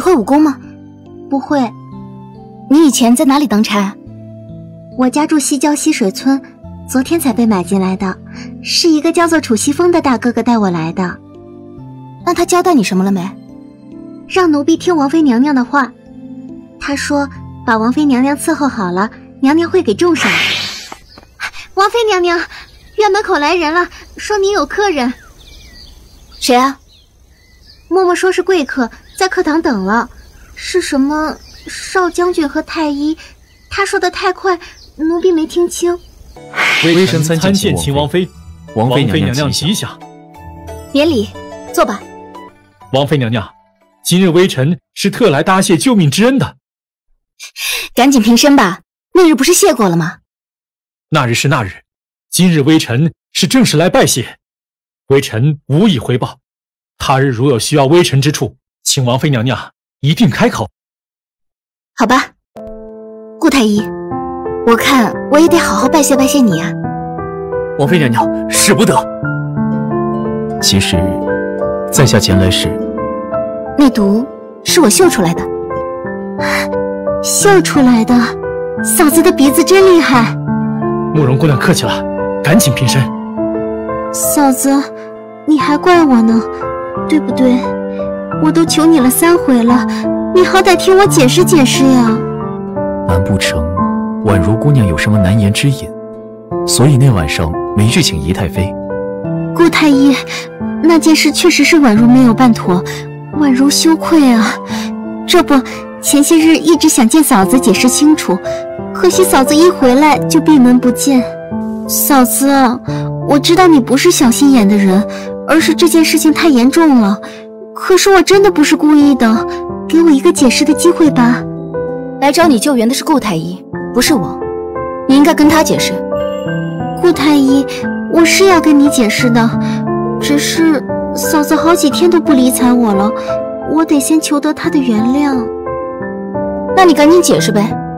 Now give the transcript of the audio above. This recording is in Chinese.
会武功吗？ 不会。 你以前在哪里当差？ 我家住西郊溪水村，昨天才被买进来的，是一个叫做楚西风的大哥哥带我来的。 那他交代你什么了没？ 让奴婢听王妃娘娘的话。他说把王妃娘娘伺候好了，娘娘会给重赏。王妃娘娘，院门口来人了，说您有客人。 谁啊？ 嬷嬷说是贵客，在客堂等了。是什么少将军和太医，他说的太快，奴婢没听清。 微臣参见秦王妃，王妃娘娘吉祥。 免礼，坐吧。 王妃娘娘，今日微臣是特来答谢救命之恩的。 赶紧平身吧，那日不是谢过了吗？ 那日是那日，今日微臣是正式来拜谢，微臣无以回报。他日如有需要微臣之处，请王妃娘娘一定开口。 好吧，顾太医，我看我也得好好拜谢拜谢你啊。 王妃娘娘，使不得。其实，在下前来时， 那毒是我嗅出来的。 嗅出来的？嫂子的鼻子真厉害。 慕容姑娘客气了，赶紧平身。 嫂子，你还怪我呢，对不对？我都求你了3回了，你好歹听我解释解释呀。 难不成婉如姑娘有什么难言之隐，所以那晚上没去请姨太妃？ 顾太医，那件事确实是婉如没有办妥，婉如羞愧啊。这不，前些日一直想见嫂子解释清楚，可惜嫂子一回来就闭门不见。嫂子，我知道你不是小心眼的人，而是这件事情太严重了。可是我真的不是故意的，给我一个解释的机会吧。 来找你救援的是顾太医，不是我，你应该跟他解释。 顾太医，我是要跟你解释的，只是嫂子好几天都不理睬我了，我得先求得她的原谅。 那你赶紧解释呗。